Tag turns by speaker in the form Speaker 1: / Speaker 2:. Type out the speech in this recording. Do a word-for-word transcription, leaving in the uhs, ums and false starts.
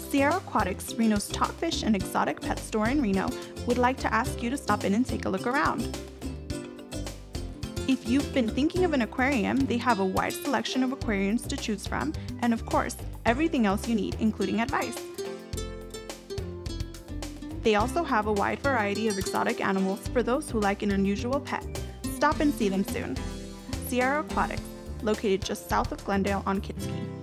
Speaker 1: Sierra Aquatics, Reno's top fish and exotic pet store in Reno, would like to ask you to stop in and take a look around. If you've been thinking of an aquarium, they have a wide selection of aquariums to choose from, and of course, everything else you need, including advice. They also have a wide variety of exotic animals for those who like an unusual pet. Stop and see them soon. Sierra Aquatics, located just south of Glendale on Kitski.